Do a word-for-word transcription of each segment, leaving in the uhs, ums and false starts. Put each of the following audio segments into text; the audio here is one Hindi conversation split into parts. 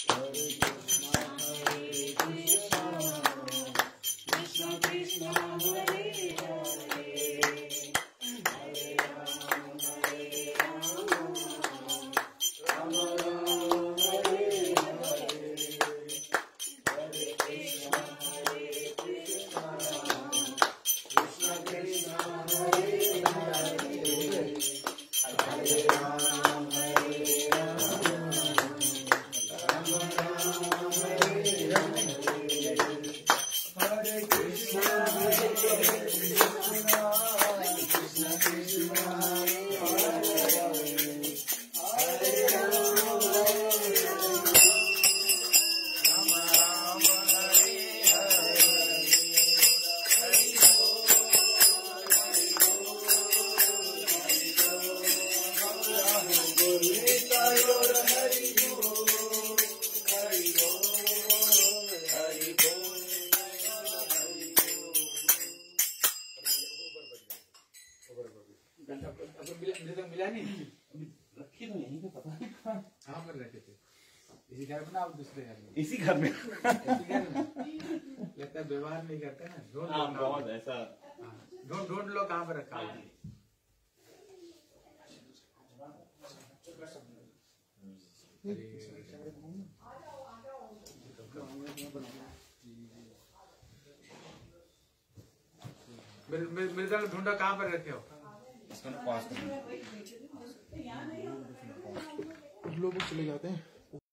मिला नहीं, रखी तो यहीं पे, पता नहीं कहाँ पर रखे थे। इसी घर में ना, आप दूसरे घर में? इसी घर में इसी घर में लगता है व्यवहार नहीं करते ना। ढूंढ लो, बहुत ऐसा ढूंढ ढूंढ लो कहाँ पर रखा है। मृदंग ढूंढो कहाँ पर रखे हो। लोग चले जाते हैं।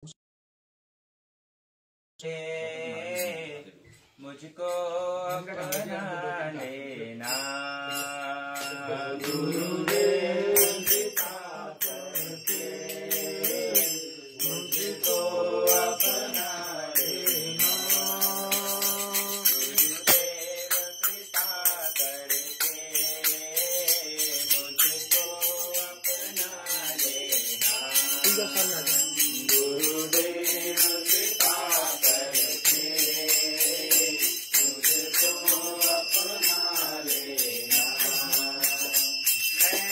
मुझको अपना लेना गुरुदेव कृपा करके, मुझको अपना लेना गुरुदेव कृपा करके, मुझको अपना लेना गुरुदेव कृपा करके, मुझको अपना लेना। मैं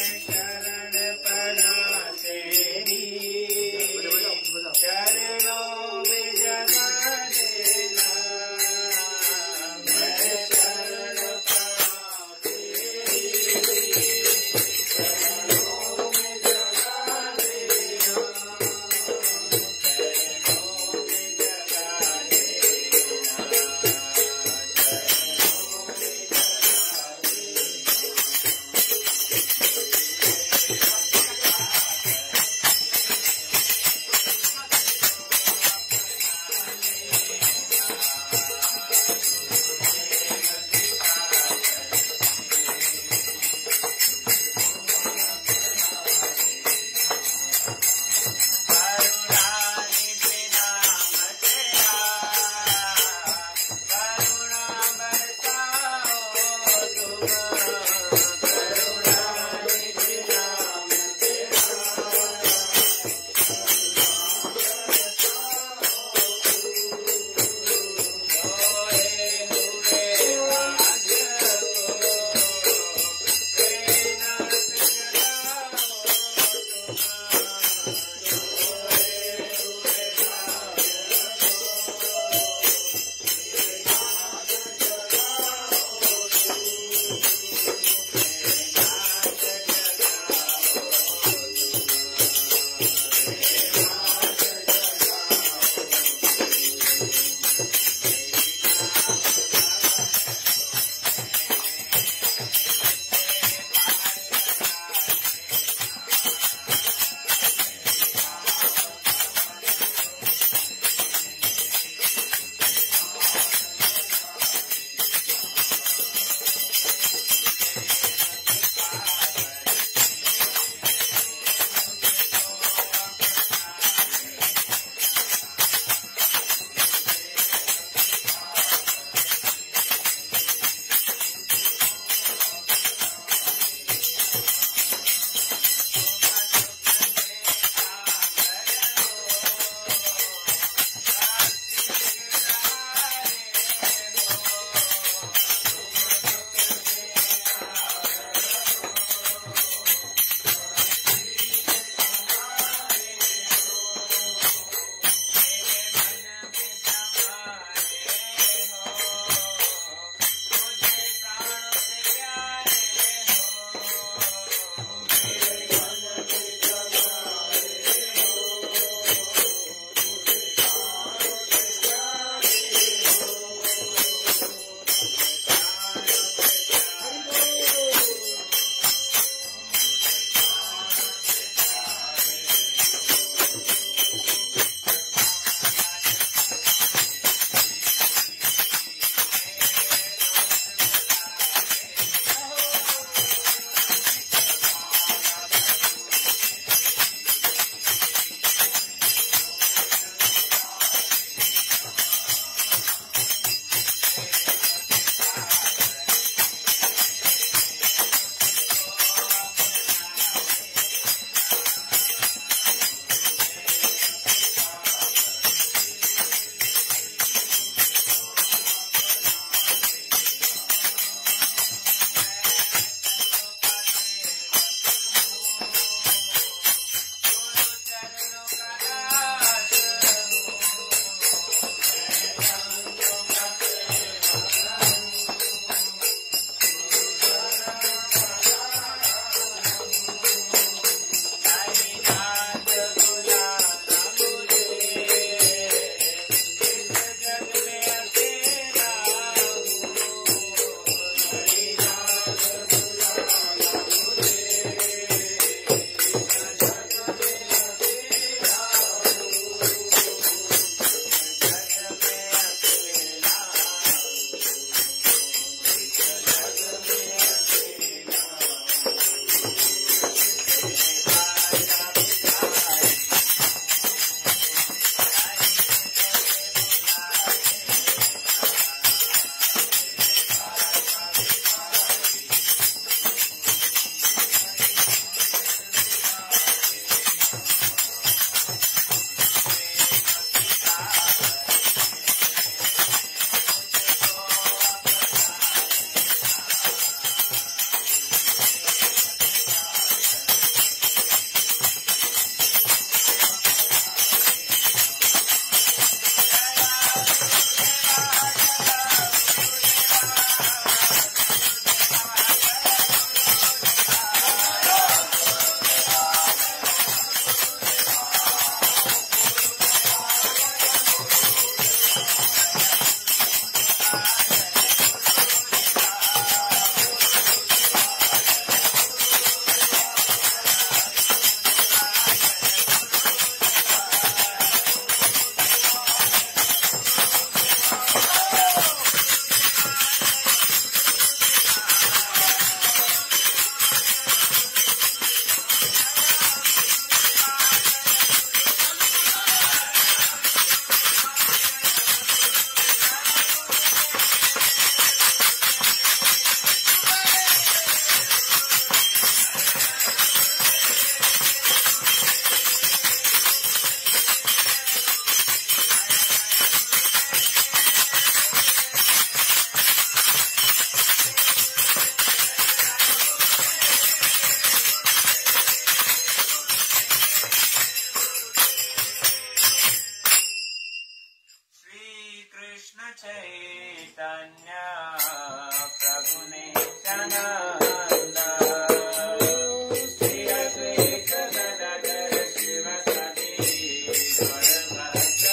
चैतन्य प्रभु नित्यानंद श्री अद्वैत गदाधर शिव सदी गौरभक्त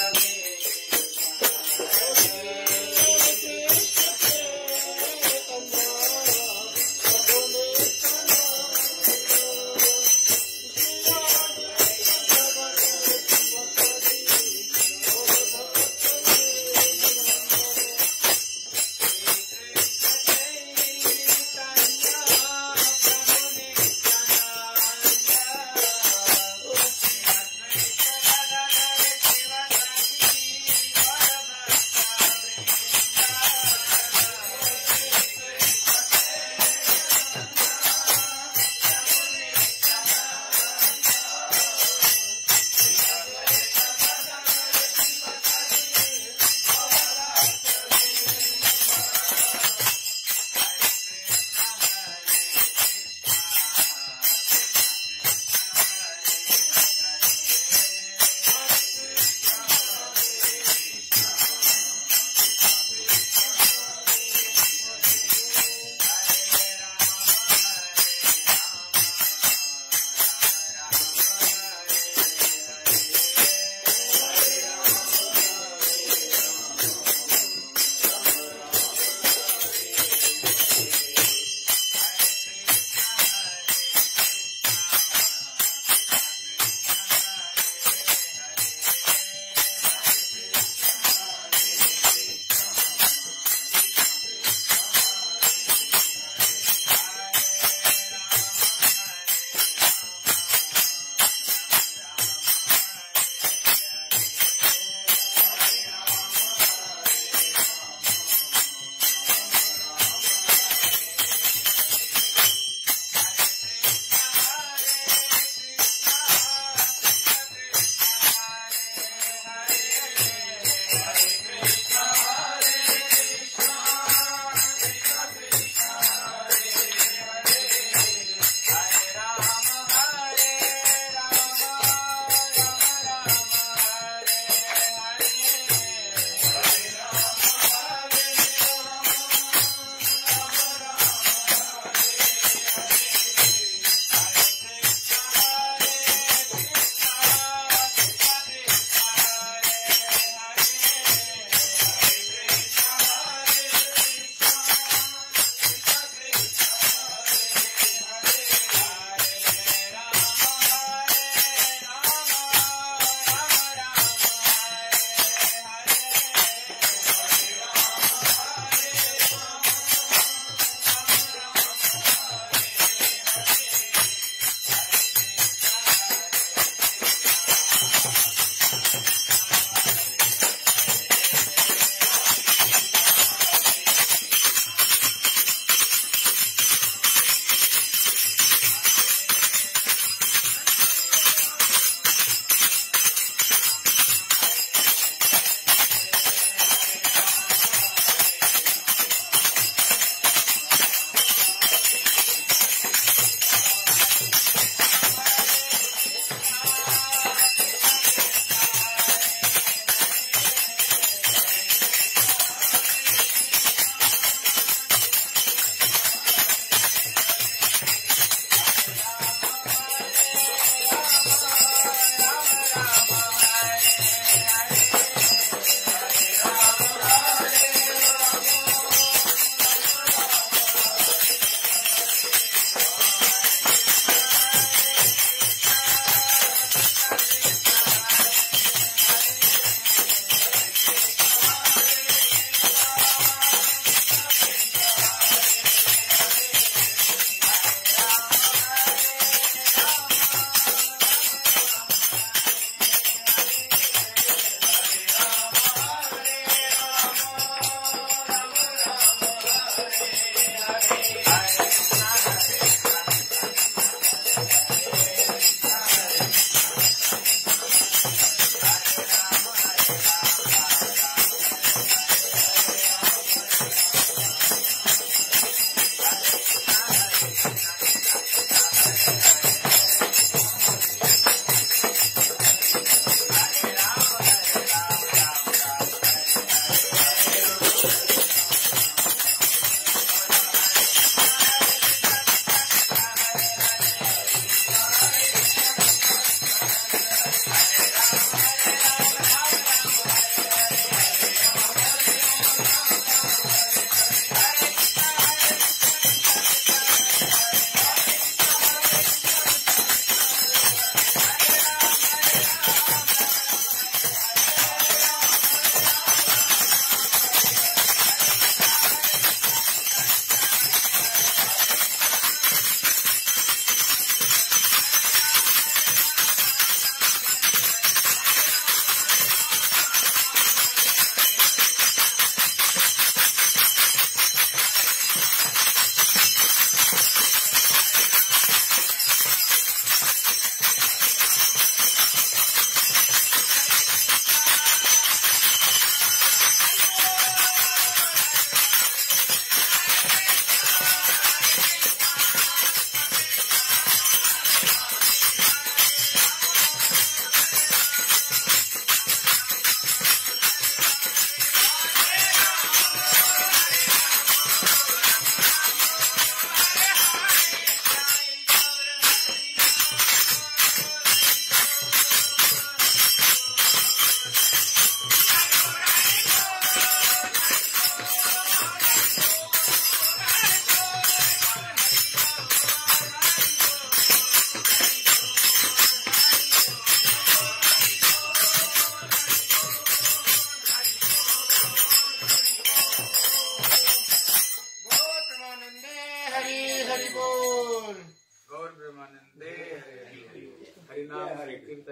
Tanya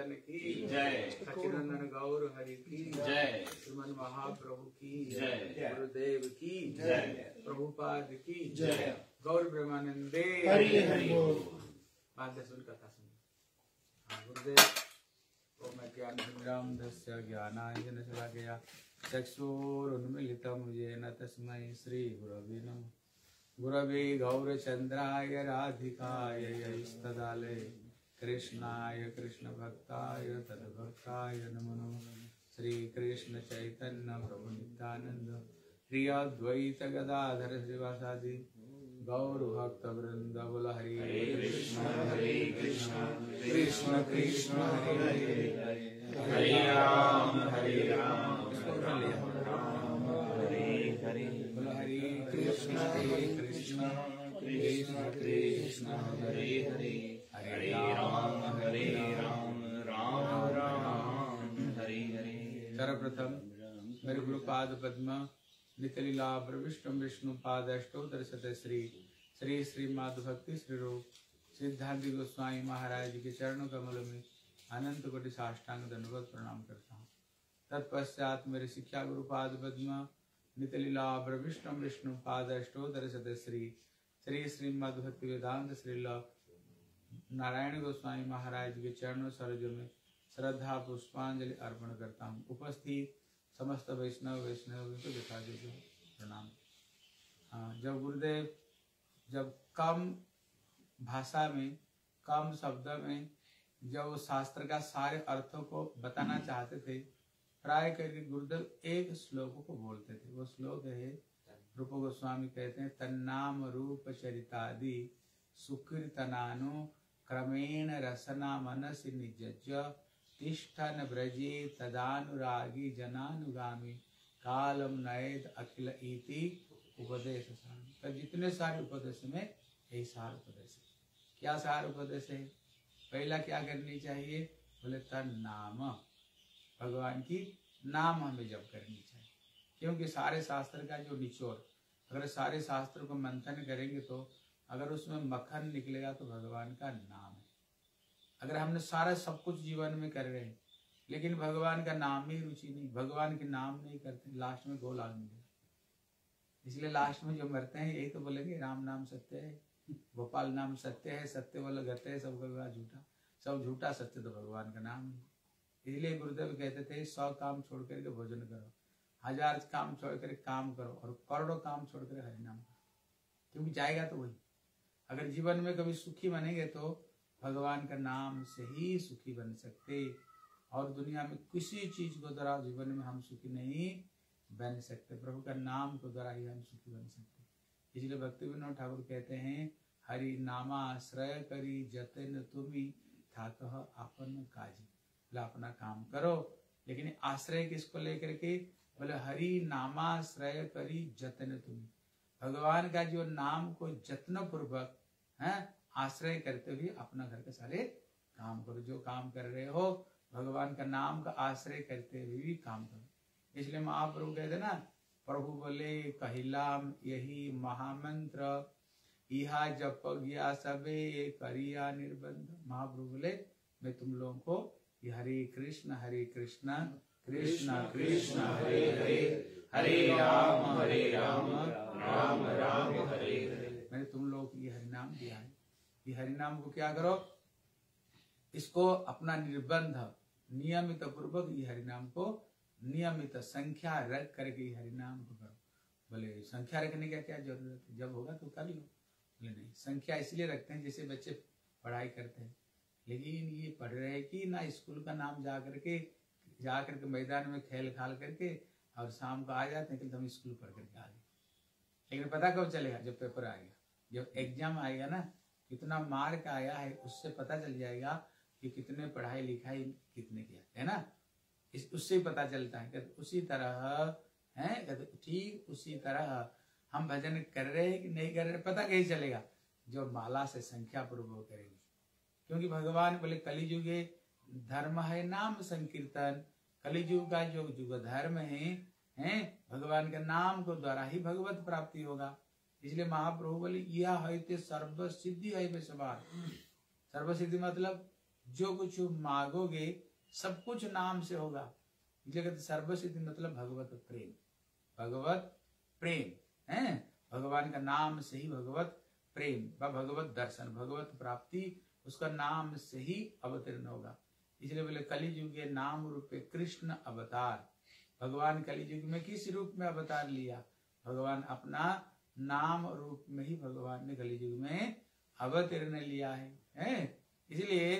भगवान की जय। सच्चिदानंद गौर हरि की जय। श्रीमन महाप्रभु की जय। गुरुदेव की जय। प्रभुपाद की जय। गौर ब्रह्मानंदे हरि हरि बोल। बात दसवीं कथा सुनी। हाँ गुरुदेव ओम ज्ञानचंद्राम दस्य ज्ञानाय जनशलाकया चक्षुरुन्मीलितं येन तस्मै श्री गुरवे नमः। गुरवे गौरचन्द्राय राधिकाय यैस्तदालये कृष्णाय कृष्णभक्ताय तद्भक्ताय नमो नमः। श्री कृष्ण चैतन्य प्रभु नित्यानंद श्री अद्वैत गदाधर श्रीवासादि गौर भक्त वृंद बोल हरे कृष्ण हरे कृष्ण कृष्ण कृष्ण हरे हरे हरे राम हरे राम राम हरे हरे बोल हरे कृष्ण हरे कृष्ण कृष्ण कृष्ण हरे हरे हरे राम हरे राम राम राम हरे हरे। सर्वप्रथम मेरे गुरुपाद पद्म नितलीला प्रविष्टम विष्णु पाद अष्टोत्तर शत श्री श्री श्री माधु भक्ति श्री रूप सिद्धांति गोस्वामी महाराज के चरणों कमलों में अनंत कोटि साष्टांग दंडवत प्रणाम करता हूँ। तत्पश्चात मेरे शिक्षा गुरुपाद पद्म नितलीला प्रविष्टम विष्णु पाद अष्टोत्तर शत श्री श्री श्री माधु भक्ति वेदांत श्री नारायण गोस्वामी महाराज के चरणों सरोजों में श्रद्धा पुष्पांजलि अर्पण करता हूँ। उपस्थित समस्त वैष्णव वैष्णव को दिखा दीजिए प्रणाम। हाँ, जब गुरुदेव जब कम भाषा में कम शब्द में जब शास्त्र का सारे अर्थों को बताना चाहते थे, प्राय करके गुरुदेव एक श्लोक को बोलते थे। वो श्लोक है, रूप गोस्वामी कहते हैं, तन्नाम रूप चरितादि सुकीर्तनानु क्रमेण रसना मनसि निजज्य तिष्ठन ब्रजे तदानुरागी जनानुगामी कालम नयद अखिल इति उपदेश सार। तो जितने सारे उपदेश में यही सार उपदेश है। क्या सार उपदेश है? पहला क्या करनी चाहिए? बोले तन नाम, भगवान की नाम हमें जप करनी चाहिए। क्योंकि सारे शास्त्र का जो निचोड़, अगर सारे शास्त्र को मंथन करेंगे तो अगर उसमें मक्खन निकलेगा तो भगवान का नाम है। अगर हमने सारा सब कुछ जीवन में कर रहे हैं लेकिन भगवान का नाम ही रुचि नहीं, भगवान के नाम नहीं करते, लास्ट में गोल आदमी है। इसलिए लास्ट में जो मरते हैं यही तो बोलेंगे राम नाम सत्य है, गोपाल नाम सत्य है, सत्य वाला गते है, सब भगवान झूठा, सब झूठा, सत्य तो भगवान का नाम है। इसलिए गुरुदेव कहते थे सौ काम छोड़ करके भोजन करो, हजार काम छोड़ कर काम करो और करोड़ों काम छोड़ कर हरिनाम करो, क्योंकि जाएगा तो वही। अगर जीवन में कभी सुखी बनेंगे तो भगवान का नाम से ही सुखी बन सकते, और दुनिया में किसी चीज को द्वारा जीवन में हम सुखी नहीं बन सकते, प्रभु का नाम को द्वारा ही हम सुखी बन सकते। इसलिए भक्ति विनोद ठाकुर कहते हैं, हरि नामाश्रय करी जतन तुम्ही थाकह आपन काजी। बोले अपना काम करो, लेकिन आश्रय किसको लेकर के? बोले हरि नामाश्रय करी जतन तुम्ही, भगवान का जो नाम को जत्न पूर्वक है आश्रय करते हुए अपना घर के सारे काम करो। जो काम कर रहे हो भगवान का नाम का आश्रय करते हुए भी काम करो। इसलिए महाप्रभु कहते ना, प्रभु बोले कहिलाम यही महामंत्र इहा जप गया सबे करिया निर्बंध। महाप्रभु बोले मैं तुम लोगों को ये हरे कृष्ण हरे कृष्ण कृष्ण कृष्ण हरे हरे हरे राम हरे राम राम राम हरे हरे, मैंने तुम लोगों को ये हरिनाम दिया है। ये हरिनाम को क्या करो? इसको अपना निर्बंध नियमित पूर्वक ये हरिनाम को नियमित संख्या रख करके हरिनाम को करो। बोले संख्या रखने का क्या जरूरत है, जब होगा तो कर लो। बोले नहीं, संख्या इसलिए रखते हैं जैसे बच्चे पढ़ाई करते हैं, लेकिन ये पढ़ रहे हैं कि ना स्कूल का नाम जा करके जा करके मैदान में खेल खाल करके और शाम को आ जाते हैं कि हम स्कूल पढ़ करके आ गए। लेकिन पता कब चलेगा? जब पेपर आएगा, जब एग्जाम आएगा ना, कितना मार्क आया है उससे पता चल जाएगा कि कितने पढ़ाई लिखाई कितने किया है ना, इस उससे पता चलता है। कहते उसी तरह है, कहते ठीक उसी तरह हम भजन कर रहे हैं कि नहीं कर रहे, पता कैसे चलेगा? जो माला से संख्या पूर्वक करेंगे। क्योंकि भगवान बोले कलिजुगे धर्म है नाम संकीर्तन, कलिजुग का जो युग धर्म है, है भगवान के नाम को द्वारा ही भगवत प्राप्ति होगा। इसलिए महाप्रभु बोले यह है सर्व सिद्धि है बेसवार। सर्व सिद्धि मतलब जो कुछ मांगोगे सब कुछ नाम से होगा। इसलिए कहते सर्वसिद्धि मतलब भगवत प्रेम, भगवत प्रेम है, भगवान का नाम से ही भगवत प्रेम व भगवत दर्शन, भगवत प्राप्ति उसका नाम से ही अवतीर्ण होगा। इसलिए बोले कलियुग के नाम रूपे कृष्ण अवतार। भगवान कलियुग में किस रूप में अवतार लिया? भगवान अपना नाम रूप में ही भगवान ने कलियुग में अवतीर्ण लिया है, है? इसलिए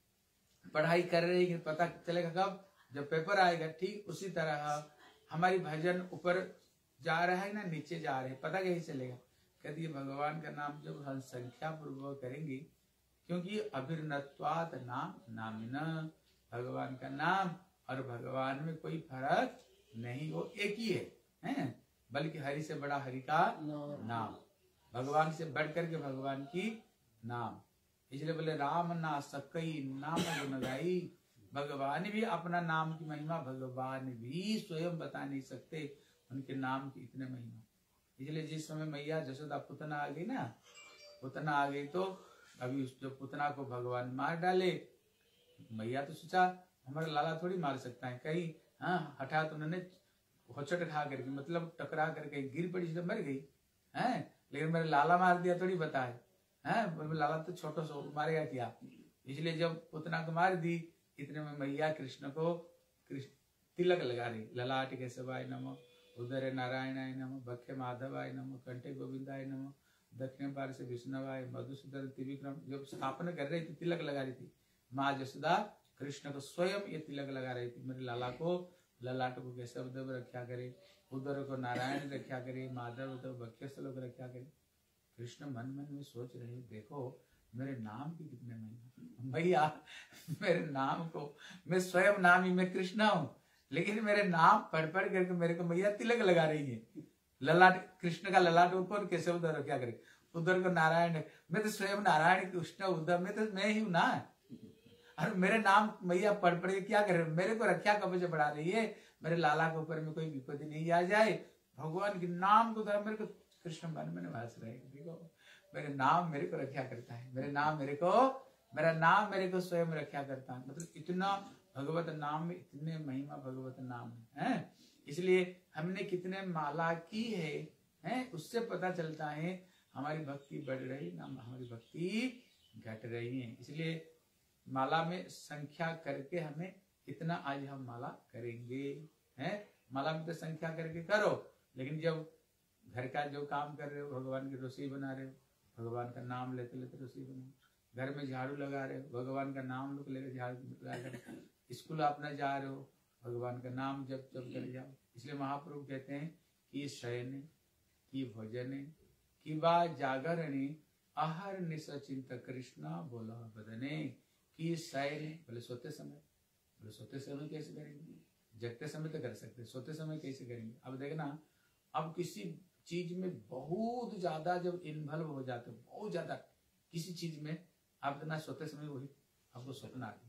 पढ़ाई कर रहे हैं, पता चलेगा कब? जब पेपर आएगा। ठीक उसी तरह हमारी भजन ऊपर जा रहा है ना नीचे जा रहे हैं, पता कैसे चलेगा? कहती है भगवान का नाम जब हम संख्या पूर्वक करेंगे, क्योंकि अभिन्नत्वात् नाम नामिना, भगवान का नाम और भगवान में कोई फर्क नहीं, वो एक ही है, हैं? बल्कि हरि से बड़ा हरि का नाम, भगवान से बढ़ करके भगवान की नाम। इसलिए बोले राम ना सकई नाम गुण गाई, भगवान भी अपना नाम की महिमा भगवान भी स्वयं बता नहीं सकते, उनके नाम की इतने महिमा। इसलिए जिस समय मैया जसोदा पुतना आ गई ना, पुतना आ गई तो अभी उस जो पुतना को भगवान मार डाले, मैया तो सोचा हमारा लाला थोड़ी मार सकता है, कहीं हाँ हठात उन्होंने होचट खा करके मतलब टकरा करके गिर पड़ी तो मर गई है, लेकिन मेरे लाला मार दिया थोड़ी बताए है, लाला तो छोटा सो मारेगा क्या। इसलिए जब पुतना को मार दी, इतने में मैया कृष्ण को कृष्ण तिलक लगा रही, ललाट केशवाय नमो, उदर नारायणाय नमो, बखे माधवाय नमो, कंठे गोविंदाय नमो, दक्षिण पार से विष्णुवाय, मधुसूदन त्रिविक्रम। जब स्थापना कर रही थी तिलक लगा रही थी माँ जसोदा, कृष्ण को स्वयं ये तिलक लगा रही थी, मेरे लाला को ललाट को केशव देव रक्षा करे, उदर को नारायण रक्षा करे, माधव तो बख्यस्थल को रक्षा करे। कृष्ण मन मन में सोच रहे, देखो मेरे नाम की कितने महिमा, भैया मेरे नाम को मैं स्वयं नाम ही मैं कृष्ण हूँ, लेकिन मेरे नाम पढ़ पढ़ करके मेरे को मैया तिलक लगा रही है। ललाट कृष्ण का ललाट ऊपर केशव उधर क्या करे, उधर को नारायण, मैं तो स्वयं नारायण कृष्ण उधर में तो मैं ही हूँ ना, और मेरे नाम मैया पढ़ पढ़ के क्या करे, मेरे को रक्षा कवच बढ़ा रही है, मेरे लाला के ऊपर में कोई विपत्ति नहीं आ जाए। भगवान के नाम को तो मेरे को कृष्ण मन में भास रहे, देखो मेरे नाम मेरे को रक्षा करता है, मेरे नाम मेरे को मेरा नाम मेरे को स्वयं रक्षा करता है। मतलब इतना भगवत नाम में इतने महिमा भगवत नाम है, है? इसलिए हमने कितने माला की है, है? उससे पता चलता है हमारी भक्ति बढ़ रही ना हमारी भक्ति घट रही है। इसलिए माला में संख्या करके हमें इतना आज हम माला करेंगे, हैं? माला में तो संख्या करके करो, लेकिन जब घर का जो काम कर रहे हो, भगवान की रसोई बना रहे हो, भगवान का नाम लेते लेते रसोई बनाओ, घर में झाड़ू लगा रहे हो, भगवान का नाम लोग लेकर झाड़ू लगा कर, स्कूल अपना जा रहे हो, भगवान का नाम जब जब कर जाओ। इसलिए महाप्रभु कहते हैं कि शयन की भोजन की बा जागरणे आहार निश्चिंत कृष्णा बोला बदने, कि शयन बोले सोते समय, बोले सोते समय कैसे करेंगे, जगते समय तो कर सकते, सोते समय कैसे करेंगे। अब देखना, अब किसी चीज में बहुत ज्यादा जब इन्वॉल्व हो जाते हो, बहुत ज्यादा किसी चीज में, आप देखना सोते समय वही आपको स्वप्न आती है।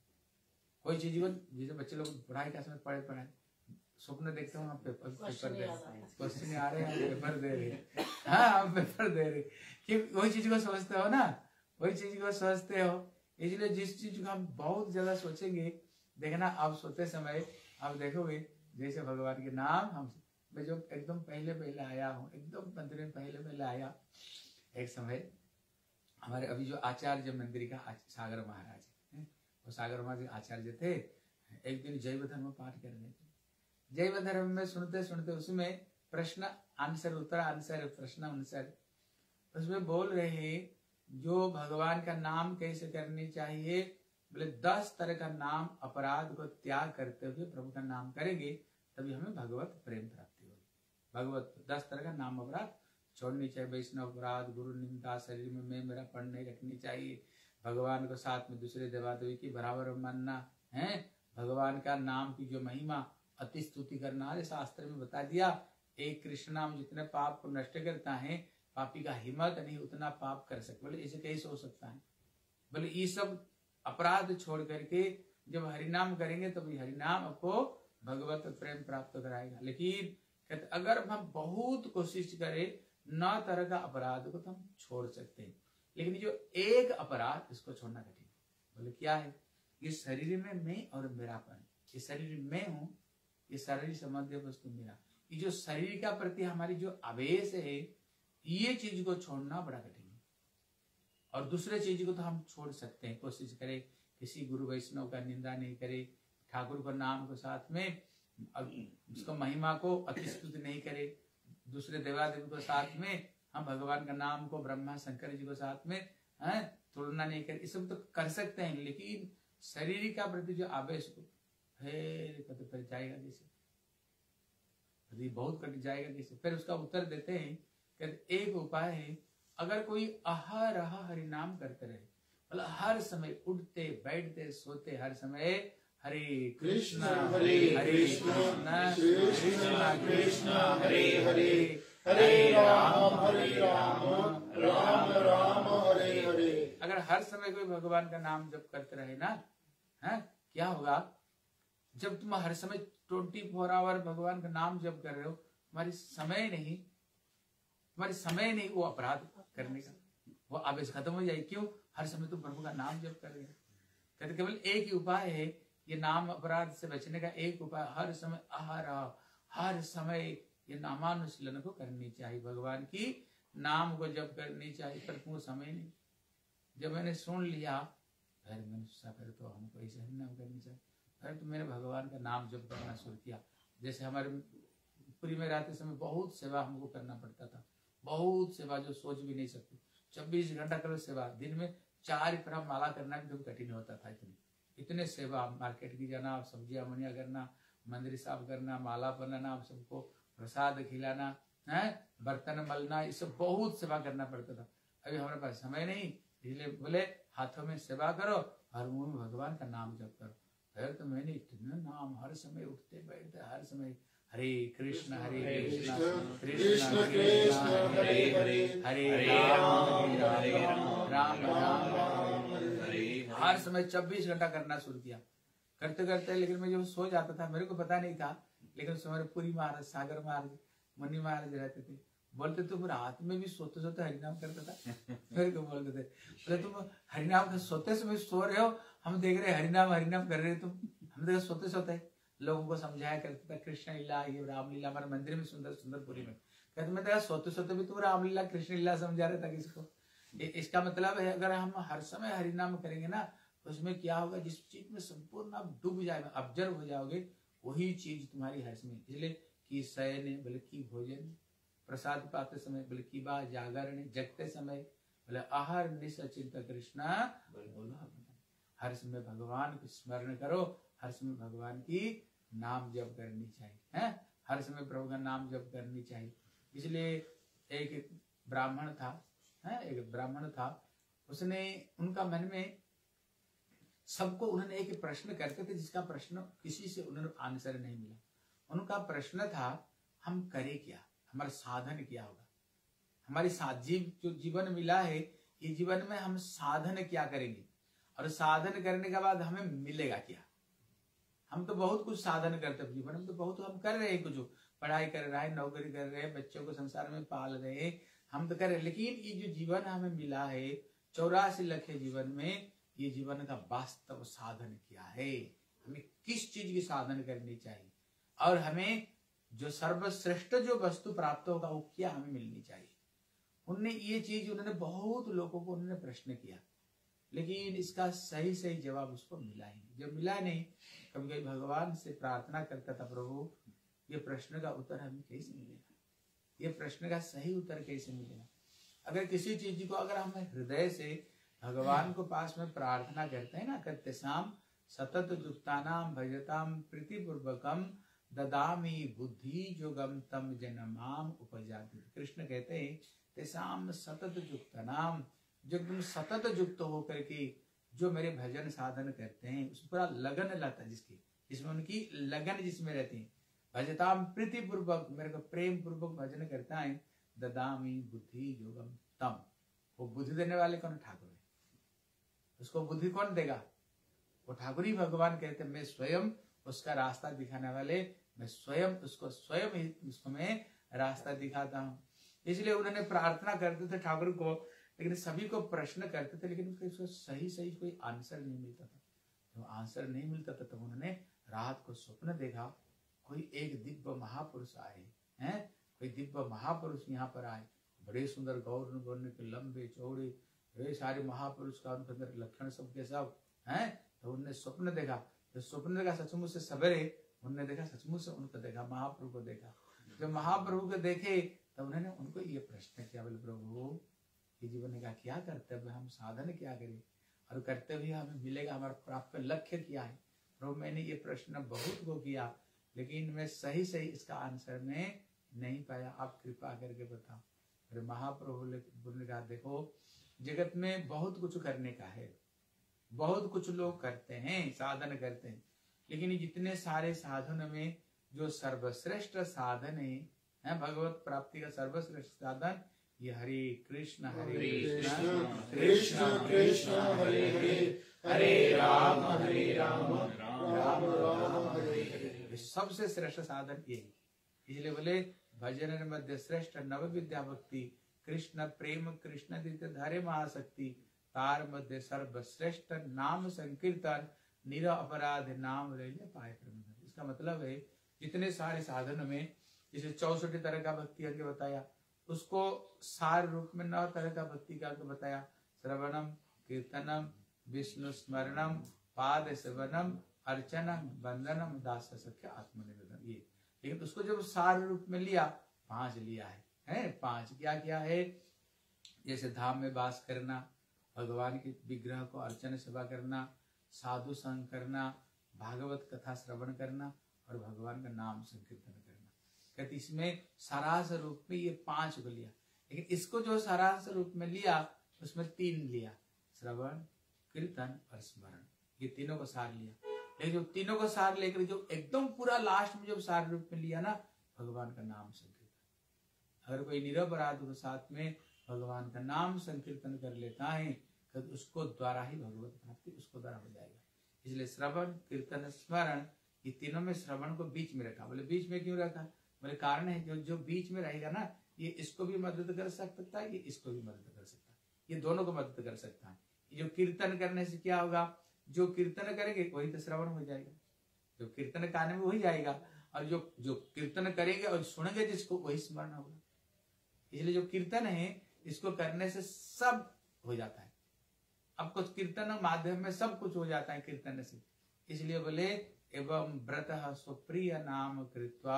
कोई चीज को जैसे बच्चे लोग पढ़ाई का समय पढ़े पढ़ाए स्वप्न देखते हो, हम पेपर पेपर दे क्वेश्चन आ रहे हैं, पेपर दे रहे, हाँ हम पेपर दे रहे, कि वही चीज को सोचते हो ना, वही चीज को सोचते हो। इसलिए जिस चीज को हम बहुत ज्यादा सोचेंगे, देखना आप सोते समय आप देखोगे जैसे भगवान के नाम हम, मैं जो एकदम पहले पहले आया हूँ, एकदम मंदिर में पहले पहले आया, एक समय हमारे अभी जो आचार्य मंदिर का सागर महाराज है, वो सागर महाराज आचार्य थे, एक दिन जैव धर्म पाठ कर रहे थे। जैव धर्म में सुनते सुनते उसमें प्रश्न आंसर उत्तर आंसर प्रश्न आंसर, उसमें बोल रहे हैं जो भगवान का नाम कैसे करनी चाहिए, बोले दस तरह का नाम अपराध को त्याग करते हुए प्रभु का नाम करेंगे तभी हमें भगवत प्रेम प्राप्ति होगी। भगवत दस तरह का नाम अपराध छोड़नी चाहिए, वैष्णव अपराध, गुरु निंदा, शरीर में मैं मेरा पढ़ नहीं रखनी चाहिए, भगवान को साथ में दूसरे देवा देवी की बराबर मानना है, भगवान का नाम की जो महिमा अति स्तुति करना है, शास्त्र में बता दिया, एक कृष्ण नाम जितने पाप को नष्ट करता है, पापी का हिम्मत नहीं उतना पाप कर सकते। बोले ऐसे कैसे हो सकता है, बोले ये सब अपराध छोड़ करके जब हरिनाम करेंगे तो भी हरिनाम आपको भगवत प्रेम प्राप्त कराएगा। लेकिन कहते अगर हम बहुत कोशिश करें नौ तरह का अपराध को तो हम छोड़ सकते हैं, लेकिन जो एक अपराध इसको छोड़ना कठिन। बोले क्या है, ये शरीर में मैं और मेरापन, ये शरीर में हूँ, ये शरीर संबंधी वस्तु मेरा। ये जो शरीर का प्रति हमारी जो आवेश है, ये चीज को छोड़ना बड़ा कठिन है। और दूसरे चीज को तो हम छोड़ सकते हैं, कोशिश करें किसी गुरु वैष्णव का निंदा नहीं करे, ठाकुर को नाम को साथ में उसको महिमा को अतिस्तुति नहीं करे, दूसरे देवादेव को साथ में हम भगवान का नाम को ब्रह्मा शंकर जी को साथ में है तुलना नहीं करे, इस सब तो कर सकते हैं। लेकिन शरीर का प्रति जो आवेश को फिर कभी फिर जाएगा कैसे, कभी बहुत कट जाएगा कैसे। फिर उसका उत्तर देते हैं कहते एक उपाय है, अगर कोई अहर अह हरि नाम करते रहे, मतलब हर समय उठते बैठते सोते हर समय हरे कृष्णा हरे कृष्णा कृष्णा कृष्णा हरे हरे हरे राम हरे राम राम राम हरे हरे। अगर हर समय कोई भगवान का नाम जप करते रहे ना, है क्या होगा, जब तुम हर समय ट्वेंटी फोर आवर भगवान का नाम जप कर रहे हो, तुम्हारी समय नहीं तुम्हारी समय नहीं वो अपराध करने का, वो आवेश खत्म हो जाए। क्यों? हर समय तुम प्रभु का नाम जप कर रहे हो। कहते केवल एक ही उपाय है, ये नाम अपराध से बचने का एक उपाय, हर समय आहार हर समय ये नामानुशीलन को करनी चाहिए, भगवान की नाम को जप करनी चाहिए। पर तुम समय नहीं। जब मैंने सुन लिया फिर मैंने सोचा फिर तो हमको ऐसे ही नाम करनी चाहिए, फिर तो मैंने भगवान का नाम जप करना शुरू किया। जैसे हमारे पुरी में रहते समय बहुत सेवा हमको करना पड़ता था, बहुत सेवा जो सोच भी नहीं सकते, चौबीस घंटा करो सेवा, दिन में चार प्रणाम माला करना भी तो कठिन होता था। इतनी इतने सेवा, मार्केट की जाना, सब्जियां मनिया करना, मंदिर साफ करना, माला बनाना, सबको प्रसाद खिलाना, है बर्तन मलना, ये सब बहुत सेवा करना पड़ता था। अभी हमारे पास समय नहीं, इसलिए बोले हाथों में सेवा करो और मुंह में भगवान का नाम जप करो। फिर तो मैंने इतना नाम हर समय उठते बैठते हर समय हरे कृष्ण हरे कृष्ण कृष्ण कृष्ण हरे हरे हरे राम हरे राम राम राम हरे, हर समय चौबीस घंटा करना शुरू किया। करते करते लेकिन मैं जब सो जाता था, मेरे को पता नहीं था, लेकिन हमारे पुरी महाराज, सागर महाराज, मुनि महाराज रहते थे, बोलते तुम रात में भी सोते सोते हरिनाम करता था। मेरे को बोलते थे बोले तुम हरिनाम का सोते समय सो रहे हो, हम देख रहे हरिनाम हरिनाम कर रहे, तुम हम देख सोते सोते लोगों को समझाया करता था कृष्ण लीला, ये राम लीला। हमारे मंदिर में सुंदर सुंदर पुरी में कहते मैं देखा सोते सोते भी तुम राम लीला कृष्ण लीला समझा रहे था किसको। इसका मतलब है अगर हम हर समय हरिनाम करेंगे ना, उसमें क्या होगा, जिस चीज में संपूर्ण आप डूब जाएगा, ऑब्जर्व हो जाओगे, वही चीज तुम्हारी हर समय। इसलिए कि शयन बल्कि भोजन, प्रसाद पाते समय बल्कि बा जागरण, जगते समय बोले आहार निश्चिंत कृष्णा बोला, हर समय भगवान को स्मरण करो, हर समय भगवान की नाम जप करनी चाहिए, है हर समय प्रभु का नाम जप करनी चाहिए। इसलिए एक ब्राह्मण था, है एक ब्राह्मण था, उसने उनका मन में सबको उन्होंने एक प्रश्न करते थे, जिसका प्रश्न किसी से उन्होंने आंसर नहीं मिला। उनका प्रश्न था हम करें क्या, हमारा साधन क्या होगा, हमारी जीव जो जीवन मिला है, ये जीवन में हम साधन क्या करेंगे, और साधन करने के बाद हमें मिलेगा क्या। हम तो बहुत कुछ साधन करते हैं जीवन में, तो बहुत हम कर रहे हैं, कुछ पढ़ाई कर रहे हैं, नौकरी कर रहे हैं, बच्चों को संसार में पाल रहे हैं, हम तो कर रहे हैं। लेकिन ये जो जीवन हमें मिला है चौरासी लाख जीवन में, ये जीवन का वास्तव साधन क्या है, हमें किस चीज की साधन करनी चाहिए, और हमें जो सर्वश्रेष्ठ जो वस्तु प्राप्त होगा वो क्या हमें मिलनी चाहिए। उनने ये चीज उन्होंने बहुत लोगों को उन्होंने प्रश्न किया, लेकिन इसका सही सही जवाब उसको मिला ही नहीं। जब मिला नहीं, कभी कभी भगवान से प्रार्थना करता था, प्रभु ये प्रश्न का उत्तर हमें कैसे मिलेगा, ये प्रश्न का सही उत्तर कैसे मिलेगा। अगर किसी चीज को अगर हम हृदय से भगवान को पास में प्रार्थना करते हैं ना, करते शाम सतत युक्तानाम भजताम प्रीतिपूर्वकम ददामी बुद्धि जोगम तम जनमाम उपजाति। कृष्ण कहते हैं तेसाम सतत युक्तानाम, जो तुम सतत युक्त होकर के जो मेरे भजन साधन करते हैं, उस पूरा लगन रहता है, जिसकी जिसमें उनकी लगन जिसमें रहती है, भजताम प्रीति पूर्वक मेरे को प्रेम पूर्वक भजन करता है, ददामी बुद्धि योगम तम, वो बुद्धि देने वाले कौन, ठाकुर है। उसको बुद्धि कौन देगा, वो ठाकुर ही भगवान कहते हैं मैं स्वयं उसका रास्ता दिखाने वाले, मैं स्वयं उसको स्वयं ही उसको मैं रास्ता दिखाता हूँ। इसलिए उन्होंने प्रार्थना करते थे ठाकुर को, लेकिन सभी को प्रश्न करते थे, लेकिन उसको सही सही कोई आंसर नहीं मिलता था। जब आंसर नहीं मिलता था तब उन्होंने रात को स्वप्न देखा, कोई एक दिव्य महापुरुष आए हैं, कोई दिव्य महापुरुष यहाँ पर आए, बड़े सुंदर गौर वर्ण के लंबे चौड़े वे सारे महापुरुष का उनके अंदर लक्षण सब के सब हैं। तो उन्होंने स्वप्न देखा, तो स्वप्न देखा सचमुच से सवेरे उन्होंने देखा, सचमुच से उनको देखा, महाप्रभु को देखा। जब महाप्रभु को देखे तब उन्होंने उनको ये प्रश्न किया, बोले प्रभु ये जीवन ने कहा क्या कर्तव्य, हम साधन क्या करें और कर्तव्य हमें मिलेगा, हमारा प्राप्त लक्ष्य क्या है। प्रभु मैंने ये प्रश्न बहुत को किया लेकिन मैं सही सही इसका आंसर में नहीं पाया, आप कृपा करके बताओ। फिर महाप्रभु ने कहा देखो जगत में बहुत कुछ करने का है, बहुत कुछ लोग करते हैं, साधन करते हैं, लेकिन जितने सारे साधन में जो सर्वश्रेष्ठ साधन है, है भगवत प्राप्ति का सर्वश्रेष्ठ साधन ये हरे कृष्ण हरे कृष्ण कृष्ण कृष्ण हरे हरे हरे राम हरे राम राम राम हरे हरे, सबसे श्रेष्ठ साधन ये। इसलिए बोले भजन मध्य श्रेष्ठ नव विद्या भक्ति, कृष्ण प्रेम कृष्ण दित धारे महाशक्ति, तार मध्य सर्वश्रेष्ठ नाम संकीर्तन, निर अपराध नाम ले पाए प्रबंधन। इसका मतलब है जितने सारे साधन में जिसे चौसठ तरह का भक्ति आगे बताया, उसको सार रूप में नौ तरह का भक्ति का आगे बताया, श्रवणम कीर्तनम विष्णु स्मरणम पाद सेवनम अर्चनम वंदनम दास सख्य आत्मनिवेदन। ये लेकिन उसको जब सार रूप में लिया पांच लिया है, है पांच क्या क्या है, जैसे धाम में वास करना, भगवान के विग्रह को अर्चन सेवा करना, साधु संग करना, भागवत कथा श्रवण करना और भगवान का नाम संकीर्तन करना। कहते इसमें सारांश रूप में ये पांच को लिया, लेकिन इसको जो सारांश रूप में लिया उसमें तीन लिया, श्रवण कीर्तन और स्मरण, ये तीनों को सार लिया। लेकिन जो तीनों को सार लेकर जो एकदम पूरा लास्ट में जब सार रूप में लिया ना, भगवान का नाम संकीर्तन। अगर कोई निरपराध के साथ में भगवान का नाम संकीर्तन कर लेता है तो उसको द्वारा ही भगवत प्राप्ति उसको द्वारा हो जाएगा। इसलिए श्रवण कीर्तन स्मरण ये तीनों में श्रवण को बीच में रखा। बोले बीच में क्यों रखा, बोले कारण है जो जो बीच में रहेगा ना ये इसको भी मदद कर सकता है, ये इसको भी मदद कर सकता है, ये दोनों को मदद कर सकता है। ये जो कीर्तन करने से क्या होगा, जो कीर्तन करेंगे वही तो श्रवण हो जाएगा, जो कीर्तन गाने में वही जाएगा, और जो जो कीर्तन करेंगे और सुनेंगे जिसको वही स्मरण होगा। इसलिए जो कीर्तन है इसको करने से सब हो जाता है। अब कुछ कीर्तन माध्यम में सब कुछ हो जाता है कीर्तन से। इसलिए बोले एवं व्रत सुप्रिय नाम कृत्वा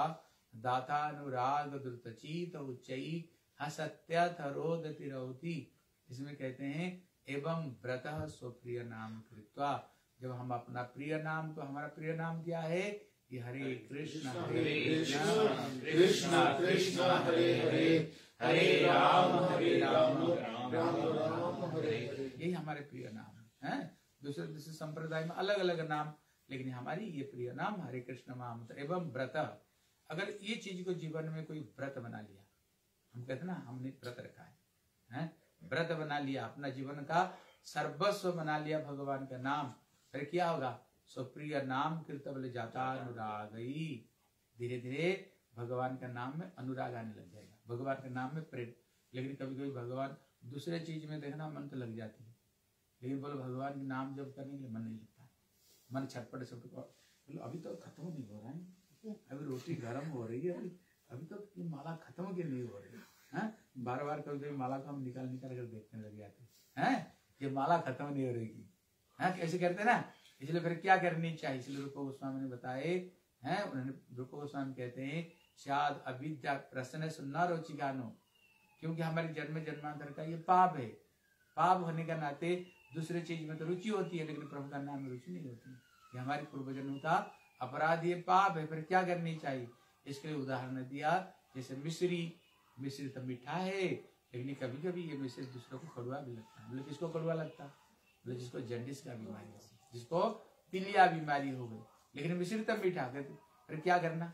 दातानुराग द्रुतचीत उच्चई हसत्यथ रोदति रौति। इसमें कहते हैं एवं व्रत सुप्रिय नाम कृत्वा, जब हम अपना प्रिय नाम को, हमारा प्रिय नाम क्या है कि हरे कृष्ण हरे कृष्ण कृष्ण कृष्ण हरे हरे हरे राम हरे राम राम राम हरे हरे, यही हमारे प्रिय नाम है। दूसरे दूसरे संप्रदाय में अलग अलग नाम, लेकिन हमारी ये प्रिय नाम हरे कृष्ण महामंत्र एवं व्रत। अगर ये चीज को जीवन में कोई व्रत बना लिया, हम कहते ना हमने व्रत रखा है, है? व्रत बना लिया, अपना जीवन का सर्वस्व बना लिया भगवान का नाम, फिर क्या होगा, सुप्रिय नाम कीर्तन बोले जाता अनुरागई, धीरे धीरे भगवान का नाम में अनुराग आने लग जाएगा, भगवान के नाम में प्रेम। लेकिन कभी कभी भगवान दूसरे चीज में देखना मन तो लग जाती है, लेकिन बोलो भगवान के नाम जब करने के लिए मन नहीं लगता है, मन छटपट छटपट। बोलो अभी तो खत्म नहीं हो रहा है, अभी रोटी गर्म हो रही है, अभी अभी तो ये माला खत्म क्यों नहीं हो रही है। बार बार कभी कभी माला को हम निकाल निकाल कर देखने लग जाते हैं, ये माला खत्म नहीं हो रही है, कैसे करते ना। इसलिए फिर क्या करनी चाहिए, इसलिए रूप गोस्वामी ने बताए हैं, उन्होंने रूप गोस्वामी कहते हैं शायद अविद्या प्रश्न सुनना रुचि गानो, क्योंकि हमारे जन्म जन्मांतर का ये पाप है, पाप होने का नाते दूसरे चीज में तो रुचि होती है लेकिन प्रभु का नाम में रुचि नहीं होती, ये हमारे पूर्वजन्म का अपराध, ये पाप है। फिर क्या करनी चाहिए, इसके लिए उदाहरण दिया, जैसे मिश्री, मिश्री तो मीठा है लेकिन कभी कभी ये मिश्री दूसरों को कड़वा भी लगता है। बोले किसको कड़वा लगता है, बोले जिसको जन्डिस का बीमारी है, जिसको पीलिया बीमारी हो गई, लेकिन मिश्री तो मीठा, फिर क्या करना।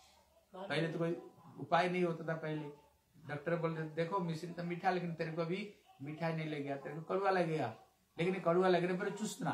पहले तो कोई उपाय नहीं होता था, पहले डॉक्टर बोलते देखो मिश्री तो मीठा लेकिन तेरे को अभी मीठा नहीं लग गया, तेरे को कड़वा लगेगा, लेकिन कड़वा लगने पर चुसना,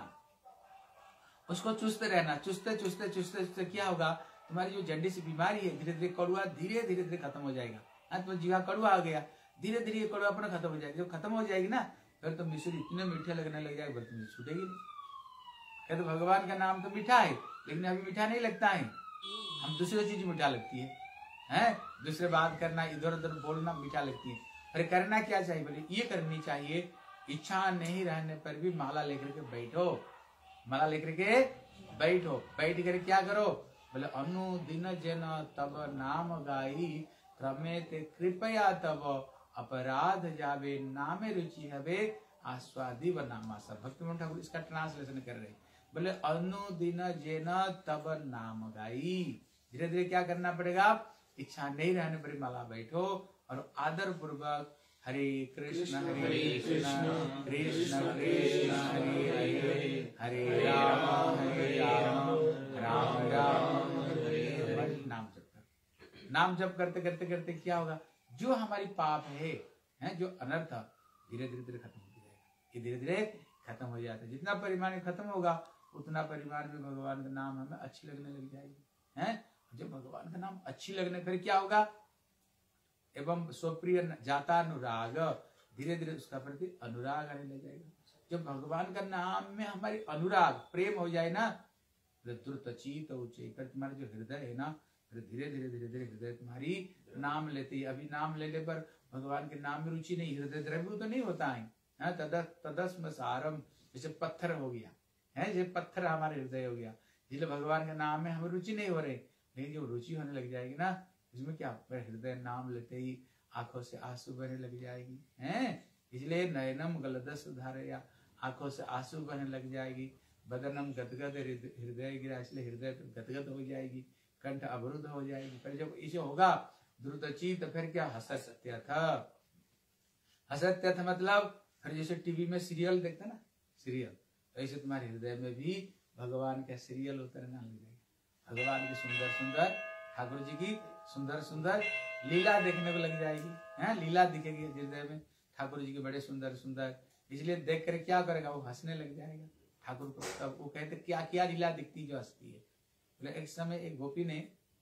उसको चुसते रहना, चुसते चुसते चुसते चुसते क्या होगा, तुम्हारी जो जन्डिस बीमारी है धीरे धीरे कड़वा धीरे धीरे धीरे खत्म हो जाएगा। हाँ तो जीवा कड़वा आ गया, धीरे धीरे ये कड़वा अपना खत्म हो जाएगा, जब खत्म हो जाएगी ना फिर तो मिश्री इतने मीठे लगने लग जाएगा, तुम छूटेगी नहीं, कहते भगवान का नाम तो मीठा है लेकिन अभी मीठा नहीं लगता है, हम दूसरी चीज मीठा लगती है, हैं? दूसरे बात करना, इधर उधर बोलना मीठा लगती है। अरे करना क्या चाहिए? बोले ये करनी चाहिए, इच्छा नहीं रहने पर भी माला लेकर के बैठो, माला लेकर के बैठो, बैठ कर क्या करो? बोले अनुदिन जन तब नाम गाई क्रमेत कृपया तब अपराध जावे नामे रुचि हवे आस्वादी व नामा। सब भक्तिमोहन ठाकुर इसका ट्रांसलेशन कर रहे। बोले अनुदिन जन तब नाम गाई, धीरे धीरे क्या करना पड़ेगा? इच्छा नहीं रहने पर माला बैठो और आदर पूर्वक हरे कृष्ण हरे कृष्ण कृष्ण कृष्ण हरे हरे हरे राम हरे राम राम राम हरे हरे। नाम जप कर, नाम जप करते करते करते क्या होगा? जो हमारी पाप है, है जो अनर्थ धीरे धीरे धीरे खत्म हो जाएगा, ये धीरे धीरे खत्म हो जाता है। जितना परिमाण खत्म होगा उतना परिमाण में भगवान का नाम हमें अच्छी लगने लग जाएगी, है? जब भगवान का नाम अच्छी लगने फिर क्या होगा? एवं स्वप्रिय जाता अनुराग, धीरे धीरे उसका प्रति अनुराग आने लग जाएगा। जब भगवान का नाम में हमारी अनुराग प्रेम हो जाए ना, द्रुतचित उच्चैकर, तुम्हारा जो हृदय है ना, धीरे धीरे धीरे धीरे हृदय तुम्हारी नाम लेते ही, अभी नाम लेने पर भगवान के नाम में रुचि नहीं, हृदय द्रव्य तो नहीं होता है, तदस्म सारम, जैसे पत्थर हो गया है, जैसे पत्थर हमारे हृदय हो गया, इसलिए भगवान के नाम में हमें रुचि नहीं हो रही। लेकिन जब रुचि होने लग जाएगी ना, इसमें क्या हृदय नाम लेते ही आंखों से आंसू बहने लग जाएगी, हैं? इसलिए नयनम गलदस धारया, आंखों से आंसू बहने लग जाएगी। बदनम गदगद हृदय गिरा, इसलिए हृदय गदगद हो जाएगी, कंठ अवरुद्ध हो जाएगी। पर जब इसे होगा द्रुतचित, फिर क्या? हसत्य था, हसत्य था मतलब फिर जैसे टीवी में सीरियल देखते ना, सीरियल, ऐसे तुम्हारे हृदय में भी भगवान का सीरियल उतरना लग जाएगा। भगवान की सुंदर सुंदर, ठाकुर जी की सुंदर सुंदर लीला देखने को लग जाएगी, हैं? लीला दिखेगी हृदय में ठाकुर जी के बड़े सुंदर सुंदर, इसलिए देख कर क्या करेगा? वो हंसने लग जाएगा ठाकुर को। तब वो कहते क्या क्या लीला दिखती जो हंसती है? बोले एक समय एक गोपी ने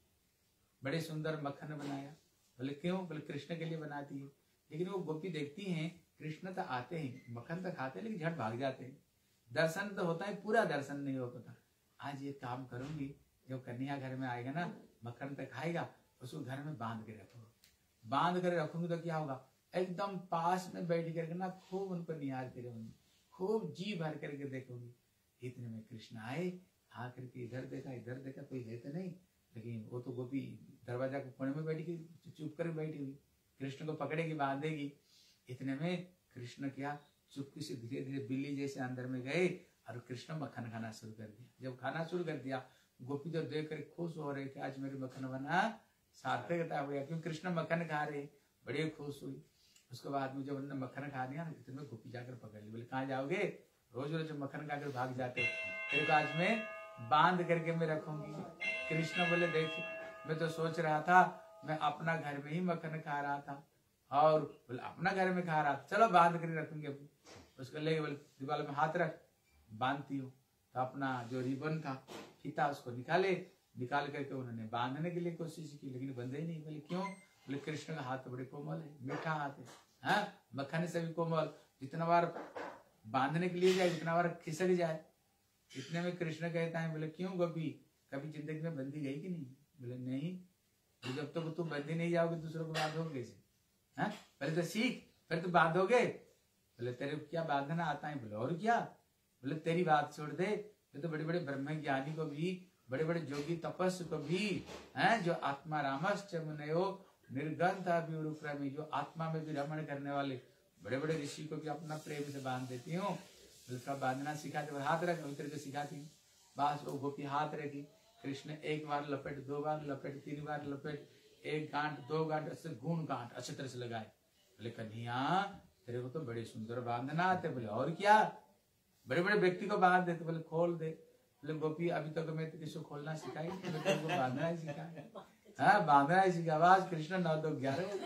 बड़े सुंदर मक्खन बनाया। बोले क्यों? बोले कृष्ण के लिए बनाती है। लेकिन वो गोपी देखती हैं कृष्ण तो आते हैं, मक्खन तो खाते हैं, लेकिन झट भाग जाते हैं। दर्शन तो होता है, पूरा दर्शन नहीं हो पाता। आज ये काम करूंगी, जब कन्या घर में आएगा ना, मक्खन तक खाएगा, उसको घर में बांध के रखूंगा, बांध कर रखूंगी तो क्या होगा? एकदम पास में बैठ करके ना खूब उनको निहारती रहूंगी, खूब जी भर करके देखूंगी। इतने में कृष्ण आए, आकर के इधर देखा इधर देखा, कोई है तो नहीं, लेकिन वो तो गोपी दरवाजा के कोने में बैठी गई, चुप कर बैठी हुई, कृष्ण को पकड़ेगी बांधेगी। इतने में कृष्ण क्या चुपकी से धीरे धीरे बिल्ली जैसे अंदर में गए और कृष्ण मक्खन खाना शुरू कर दिया। जब खाना शुरू कर दिया, गोपी तो देख कर खुश हो रहे थे, आज मेरे मक्खन बना सार्थकता हो गया, क्योंकि कृष्ण मक्खन खा रहे, बड़े खुश हुई। उसके बाद में जब उन्होंने मक्खन खा लिया, इतने में गोपी जाकर पकड़ ली। बोले कहाँ जाओगे? रोज रोज मक्खन खाकर भाग जाते हो, तेरे को आज मैं बांध करके मैं रखूंगी। कृष्ण बोले देख, मैं तो सोच रहा था मैं अपना घर में ही मक्खन खा रहा था, और बोले अपना घर में खा रहा था, चलो बांध कर रखूंगी। उसको ले बोले दीवार में हाथ रख, बांधती हूँ। तो अपना जो रिबन था, फीता, उसको निकाले, निकाल करके उन्होंने बांधने के लिए कोशिश की, लेकिन बंधे ही नहीं। बोले क्यों? बोले कृष्ण का हाथ बड़े कोमल है, मीठा हाथ है, हाँ मक्खन से भी कोमल, जितना बार बांधने के लिए जाए उतना बार खिसक जाए। इतने में कृष्ण कहता है, बोले क्यों गोपी, कभी जिंदगी में बंधी गई कि नहीं? बोले नहीं, तो जब तक तो तुम बंधी नहीं जाओगे दूसरों को बांधोगे कैसे? हाँ पहले तो सीख, फिर तो बांधोगे। बोले तेरे क्या बांधना आता है? बोले और क्या? बोले तेरी बात छोड़ दे, ये तो बड़े बड़े ब्रह्म ज्ञानी को भी, बड़े बड़े जोगी तपस्वी को भी, हैं जो आत्मा रामश्च मुनयो निर्गंध विप्रेमी, जो आत्मा में भी रमण करने वाले बड़े बड़े ऋषि को भी अपना प्रेम से बांध देती हूँ। उसका बांधना सिखाते, हाथ रख उतर के सिखाती हूँ। बस वो गोपी हाथ रखी, कृष्ण एक बार लपेट, दो बार लपेट, तीन बार लपेट, एक गांठ दो गांठ ऐसे गुण गांठ अच्छे तरह से लगाए। बोले कन्हैया तेरे को तो बड़े सुंदर बांधना आते। बोले और क्या? बड़े बड़े व्यक्ति को बांध देते। बोले खोल दे। बोले गोपी अभी तक तो मैं तो किसी को खोलना सिखाई, तो बांधना ही सिखा, हाँ बांधना ही सीखा। आवाज कृष्ण नौ दो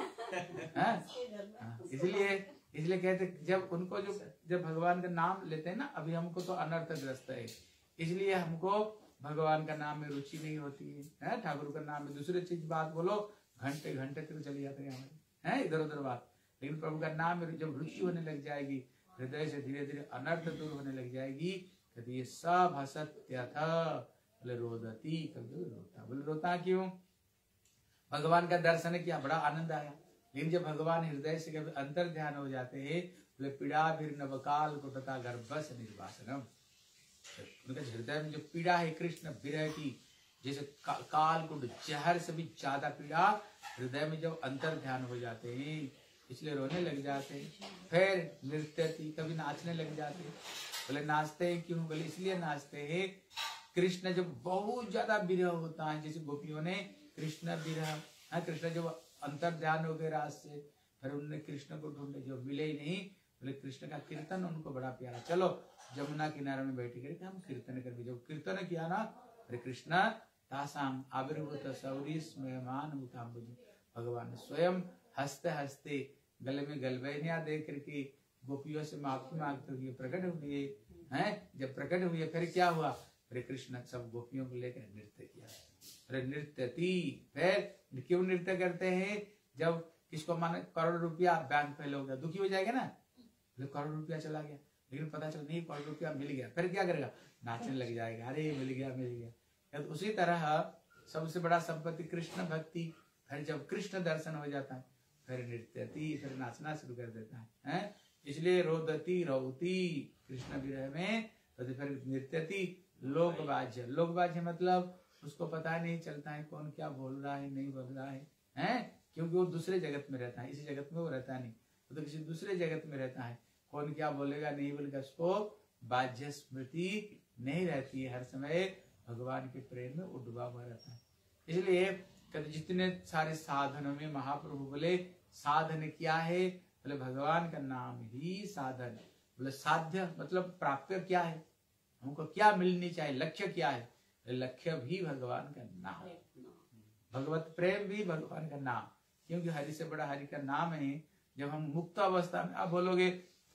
ग्यारह। इसलिए इसलिए कहते जब उनको जो जब भगवान का नाम लेते हैं ना, अभी हमको तो अनर्थग्रस्त है, इसलिए हमको भगवान का नाम में रुचि नहीं होती है। ठाकुर का नाम में दूसरी चीज बात बोलो, घंटे घंटे तक चली जाते हैं हमारे, है इधर उधर बात। लेकिन प्रभु का नाम में जब रुचि होने लग जाएगी, हृदय से धीरे धीरे अनर्थ दूर होने लग जाएगी, कहते ये सब असत्य था। बोले रोदती, कभी रोता। बोले रोता क्यों? भगवान का दर्शन किया, बड़ा आनंद आया, लेकिन जब भगवान हृदय से कभी अंतर ध्यान हो जाते हैं, बोले पीड़ा भी नवकाल कुटता गर्भस निर्वासनम। उनके हृदय में जो पीड़ा है कृष्ण विरह की, जैसे का, काल कुट जहर से भी ज्यादा पीड़ा हृदय में जब अंतर ध्यान हो जाते हैं, इसलिए रोने लग जाते हैं। फिर नृत्य थी, कभी नाचने लग जाते हैं। बोले नाचते हैं क्यों? बोले इसलिए नाचते हैं, कृष्ण जब बहुत ज्यादा विरह होता है, जैसे गोपियों ने कृष्ण विरह, हाँ कृष्ण जब अंतर ध्यान हो गए रात से, फिर उन्होंने कृष्ण को ढूंढे, जो मिले ही नहीं। बोले कृष्ण का कीर्तन उनको बड़ा प्यारा, चलो जमुना किनारे में बैठे करके हम कीर्तन करके, जब कीर्तन किया ना, अरे कृष्ण तासाम आविर्भूत सौरी स्मयमान मुखाम्बुज, भगवान स्वयं हंसते हंसते गले में गलबैनिया दे करके गोपियों से माफी मांगते हुए प्रकट हुए हैं। जब प्रकट हुए फिर क्या हुआ? अरे कृष्ण सब गोपियों को लेकर नृत्य किया। अरे नृत्य थी, फिर क्यों नृत्य करते हैं? जब किसको माने करोड़ रुपया बैंक फेल हो गया, दुखी हो जाएगा ना, करोड़ रुपया चला गया, लेकिन पता चल नहीं करोड़ रुपया मिल गया, फिर क्या करेगा? नाचने लग जाएगा, अरे मिल गया मिल गया। तो उसी तरह सबसे बड़ा संपत्ति कृष्ण भक्ति। फिर जब कृष्ण दर्शन हो जाता है, फिर नृत्यती, फिर नाचना शुरू कर देता है, है? इसलिए रोदती रोती कृष्ण विरह में, तो फिर नृत्यती लोकबाज्य। लोकबाज्य मतलब उसको पता नहीं चलता है कौन क्या बोल रहा है नहीं बोल रहा है, हैं? क्योंकि वो दूसरे जगत में रहता है, इसी जगत में वो रहता नहीं, वो तो किसी दूसरे जगत में रहता है। कौन क्या बोलेगा नहीं बोलेगा, उसको बाह्य स्मृति नहीं रहती है, हर समय भगवान के प्रेम में वो डूबा हुआ रहता है। इसलिए जितने सारे साधनों में महाप्रभु बोले साधन क्या है? बोले भगवान का नाम ही साधन। बोले साध्य मतलब प्राप्य क्या है, हमको क्या मिलनी चाहिए, लक्ष्य क्या है? लक्ष्य भी भगवान का नाम, भगवत प्रेम भी भगवान का नाम, क्योंकि हरि से बड़ा हरि का नाम है। जब हम मुक्त अवस्था में, आप बोलोगे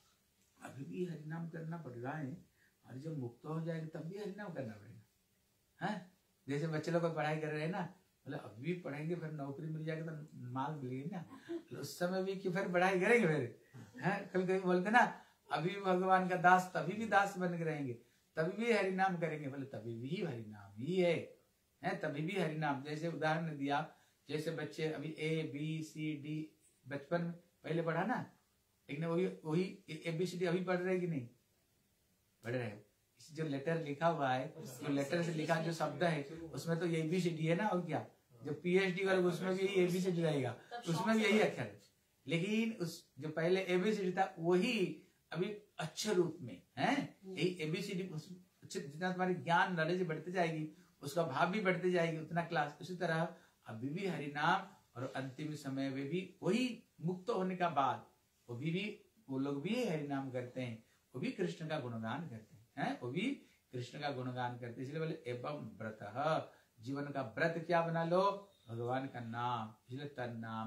अभी भी हरिनाम करना पड़ रहा है, और जब मुक्त हो जाएगा तब भी हरिनाम करना पड़ेगा, है? जैसे बच्चे लोग पढ़ाई कर रहे हैं ना, मतलब अभी भी पढ़ेंगे फिर नौकरी मिल जाएगी तो माल मिलेगी ना, तो उस समय भी कि फिर पढ़ाई करेंगे फिर, है? कभी कभी बोलते ना अभी भगवान का दास, तभी भी दास बन के रहेंगे, तभी भी हरिनाम करेंगे, बोले तभी भी हरिनाम ही है, है? तभी भी हरिनाम। जैसे उदाहरण दिया, जैसे बच्चे अभी ए बी सी डी बचपन में पहले पढ़ा ना, लेकिन वही वही ए बी सी डी अभी पढ़ रहे कि नहीं पढ़ रहे? जो लेटर लिखा हुआ है, जो लेटर से लिखा जो शब्द है, उसमें तो ए बी सी डी है ना, और क्या? जो पीएचडी करोगे उसमें भी ए बी सी डी रहेगा, उसमें भी यही अक्षर है। लेकिन उस जो पहले ए बी सी डी था वही अभी अच्छे रूप में है, यही ए बी सी डी। जितना तुम्हारी ज्ञान नॉलेज बढ़ती जाएगी, उसका भाव भी बढ़ती जाएगी, उतना क्लास। उसी तरह अभी भी हरिनाम, और अंतिम समय में भी वही मुक्त होने का बाद वो भी, भी वो लोग भी हरिनाम करते हैं, वो भी कृष्ण का गुणगान करते हैं, हैं? वो भी कृष्ण का गुणगान करते हैं। इसलिए बोले एवं व्रत, जीवन का व्रत क्या बना लो? भगवान का नाम। इसलिए तन्नाम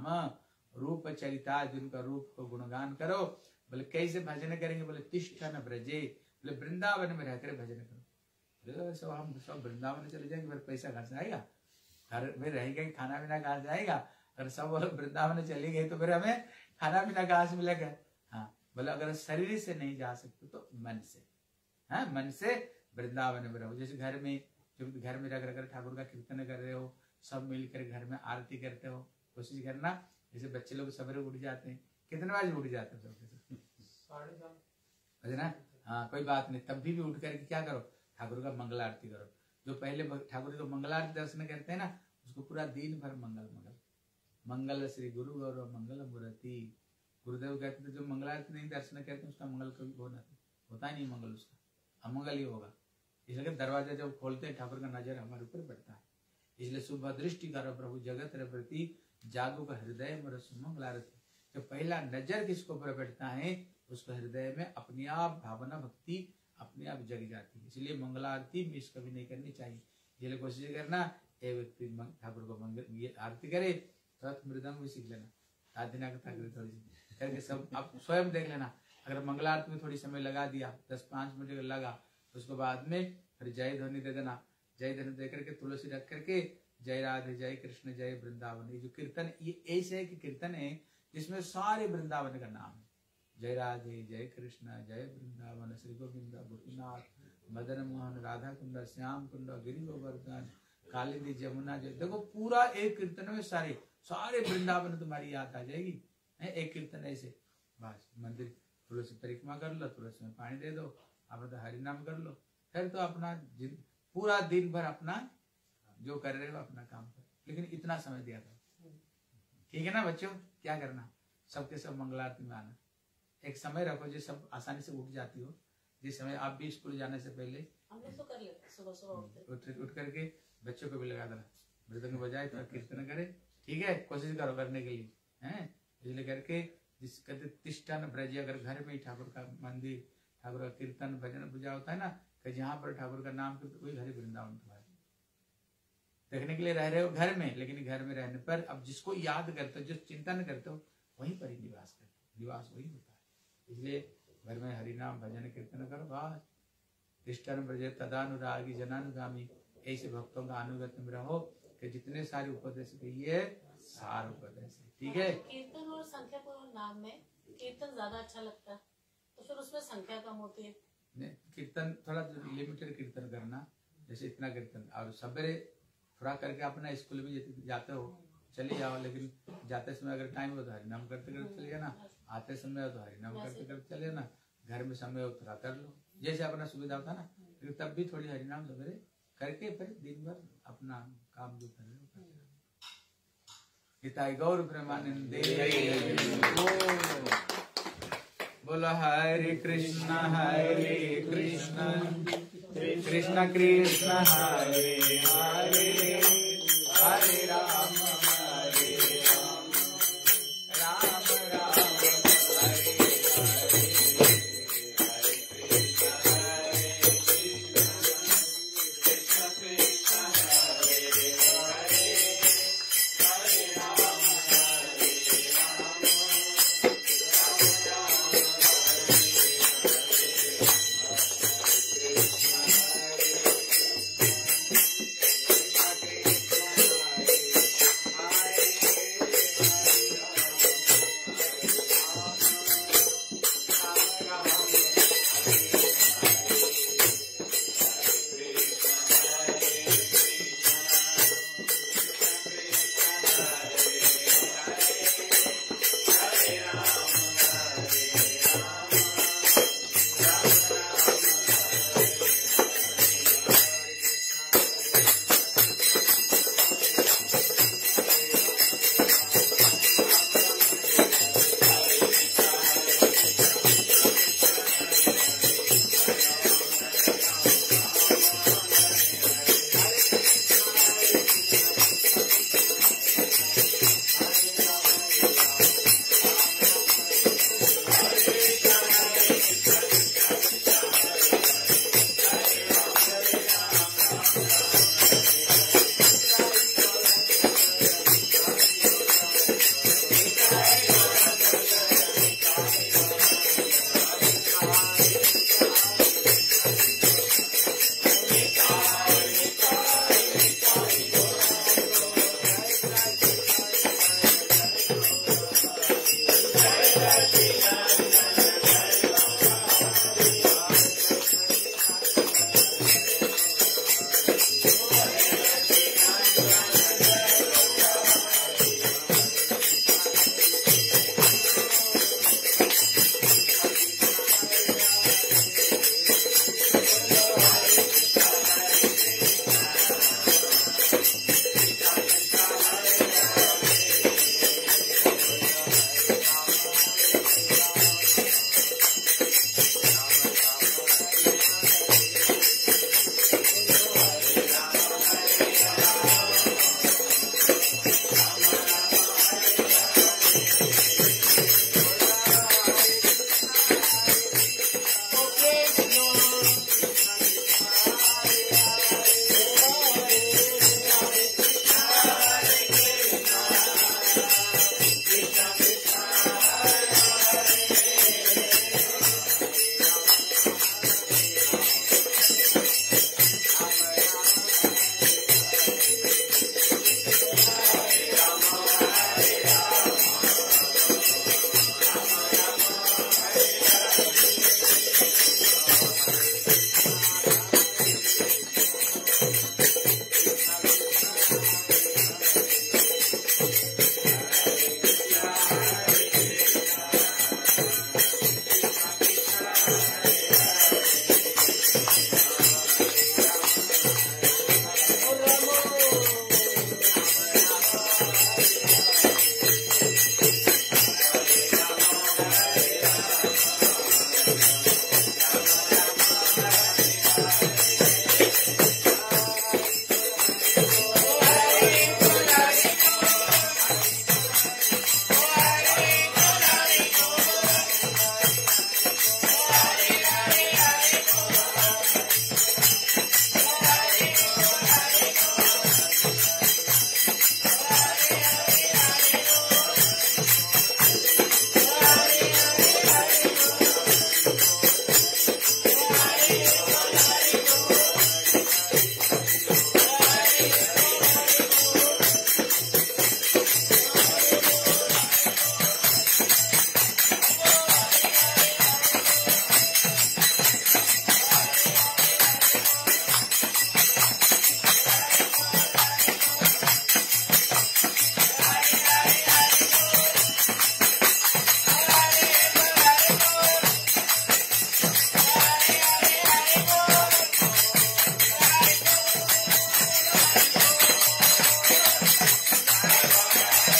रूप चरिता, जिनका रूप को गुणगान करो। बोले कैसे भजन करेंगे? बोले तिष्ठन ब्रजे, बोले वृंदावन में रहकर भजन करो। सब हम सब वृंदावन चले जाएंगे, फिर पैसा कहाँ से आएगा? घर में रहेंगे, खाना पीना कहाँ से आएगा? अगर सब वृंदावन चले गए तो फिर हमें खाना पीना कहाँ से मिलेगा? हाँ, बोले अगर शरीर से नहीं जा सकते तो मन से, हाँ मन से वृंदावन में रहो। जैसे घर में, जब घर में रह कर ठाकुर का कीर्तन कर रहे हो, सब मिलकर घर में आरती करते हो, कोशिश करना। जैसे बच्चे लोग सवेरे उठ जाते हैं, कितने बजे उठ जाते हैं? सब साढ़े सात ना, हाँ कोई बात नहीं, तब भी, भी उठ करके क्या करो? ठाकुर का मंगल आरती करो। जो पहले ठाकुर को मंगल आरती दर्शन करते हैं ना, उसको पूरा दिन भर मंगल मंगल मंगल श्री गुरु गौरव मंगल मूर्ति। गुरुदेव कहते थे जो मंगल आरती नहीं दर्शन करते उसका मंगल कभी होना होता ही नहीं, मंगल उसका अमंगल ही होगा। इसलिए दरवाजा जब खोलते हैं ठाकुर का नजर हमारे ऊपर पड़ता है। इसलिए शुभ दृष्टि करो प्रभु जगत प्रति जागो का हृदय मेरा सुमंगल आरती। जब पहला नजर किसको ऊपर पड़ता है उसको हृदय में अपने आप भावना भक्ति अपने आप जग जाती है। इसलिए मंगल आरती मिस कभी नहीं करनी चाहिए। इसलिए कोशिश करना एक व्यक्ति ठाकुर को मंगल ये आरती करे तो मृदंग भी सीख लेना, साधना थोड़ी सी करके सब आप स्वयं देख लेना। अगर मंगल आरती में थोड़ी समय लगा दिया, दस पांच मिनट लगा, उसको बाद में फिर जय ध्वनि दे देना। जय ध्वनि दे करके तुलसी रख करके जय राधे जय कृष्ण जय वृंदावन, ये जो कीर्तन ये ऐसे है कि कीर्तन है जिसमें सारे वृंदावन का नाम है। जय राधे जय कृष्ण जय वृंदावन श्री गोविंद गोपीनाथ मदन मोहन, राधा कुंड, श्याम कुंड, गिरि गोवर्धन, कालिंदी, जमुना जो, देखो पूरा एक कीर्तन में सारे सारे वृंदावन तुम्हारी याद आ जाएगी। है एक कीर्तन ऐसे, बस मंदिर तुलसी परिक्रमा कर लो, तुलसी में पानी दे दो, अपना हरि नाम कर लो, फिर तो अपना पूरा दिन भर अपना जो कर रहे हो अपना काम करो। लेकिन इतना समय दिया था, ठीक है ना बच्चों? क्या करना, सबके सब मंगलारती में आना, एक समय रखो जो सब आसानी से उठ जाती हो, जिस समय आप भी स्कूल जाने से पहले हमने तो कर लिया सुबह सुबह उठ उठ करके बच्चों को भी लगा देना, मृदंग बजाए तो कीर्तन करे, ठीक है? कोशिश करो करने के लिए, हैं? इसलिए करके जिस कहते तिष्ठन ब्रज, अगर घर में ही ठाकुर का मंदिर, ठाकुर का कीर्तन भजन पूजा होता है ना, कि जहाँ पर ठाकुर का नाम करते वही घर वृंदावन तुम्हारे। देखने के लिए रह रहे हो घर में, लेकिन घर में रहने पर अब जिसको याद करते हो, जो चिंतन करते हो, वहीं पर ही निवास करते हो, निवास वही होता है। इसलिए घर में हरि नाम भजन कीर्तन करो, बस तिष्ठन ब्रज तदानुरागी जनानुगामी, ऐसे भक्तों का अनुगत में रहो कि जितने सारे उपदेश कहिए सार उपदेश, ठीक है? कीर्तन और संख्या पूर्ण नाम में कीर्तन ज्यादा अच्छा लगता है, तो फिर उसमें संख्या कम होती है। नहीं, कीर्तन थोड़ा लिमिटेड कीर्तन करना, जैसे इतना कीर्तन, और सवेरे थोड़ा करके अपना स्कूल भी जाते हो चले जाओ, लेकिन जाते समय अगर टाइम हो तो हरि नाम करते करते चले जाना, आते समय हो तो हरि नाम करते करते चले जाना, घर में समय हो थोड़ा कर लो, जैसे अपना सुविधा होता ना, लेकिन तब भी थोड़ी हरि नाम सवेरे करके फिर दिन भर अपना काम जो कर रहे हो। हिताय गौर प्रेमानंदे, बोलो हरे कृष्ण हरे कृष्ण कृष्ण कृष्ण हरे हरे, हरे राम हरे राम, राम राम हरे हरे, हरे कृष्ण हरे कृष्ण कृष्ण कृष्ण हरे हरे, हरे राम हरे राम, राम राम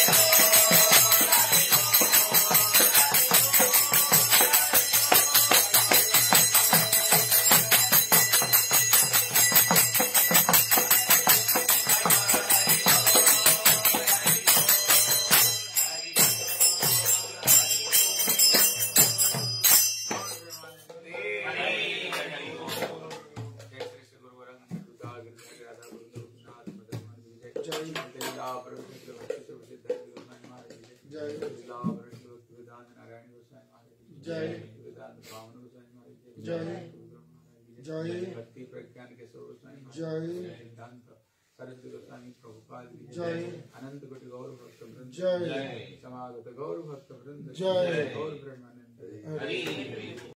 भक्ति प्रज्ञान के स्वरूप सिद्धांत सरस्वती गोस्वामी प्रभुपाद जय अनंत कोटि गौर भक्त वृंद जय समागत गौर भक्त वृंद जय गौर ब्रह्मानंद